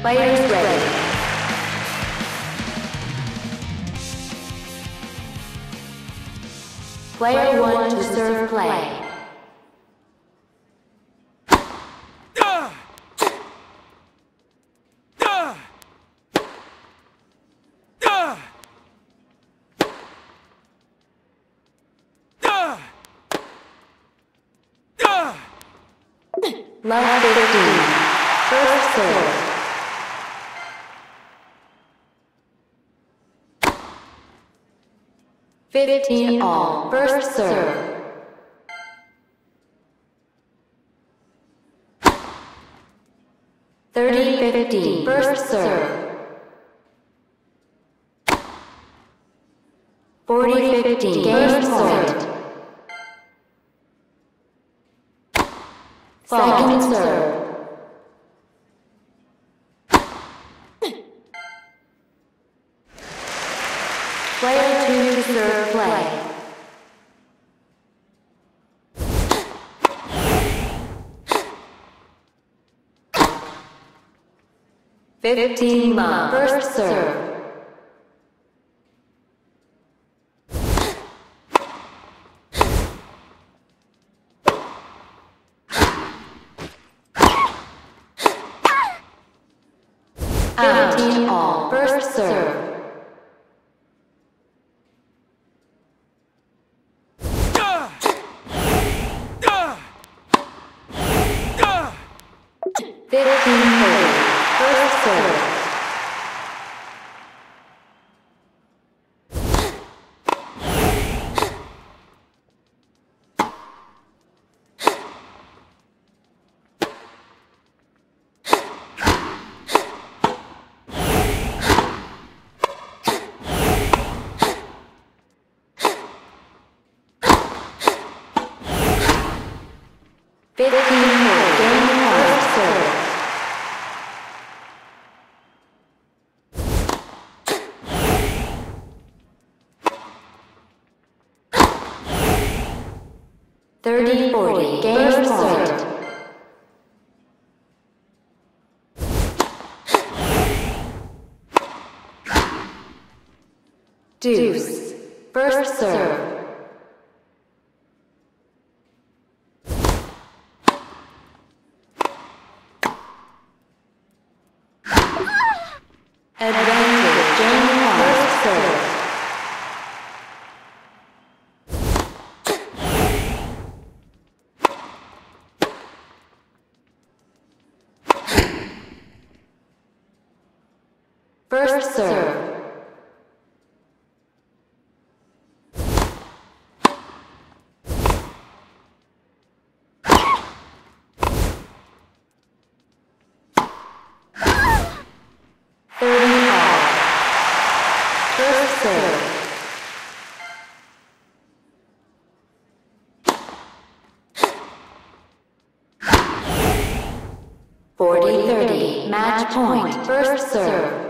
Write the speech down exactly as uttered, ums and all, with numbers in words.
Players ready. Player one to serve play. Love fifteen. First serve. Fifteen all. First serve. Thirty fifteen. First serve. Forty fifteen. Game point. Second serve. Player two to serve play. Fifteen love. First serve. Fifteen all. First serve. Fifteen thirty. First serve. Fifteen more. Game first serve. Thirty forty. Game point. Deuce. First serve. Advantage. Game one. First serve. First serve. Thirty all. First serve. Forty thirty. Match point. First serve.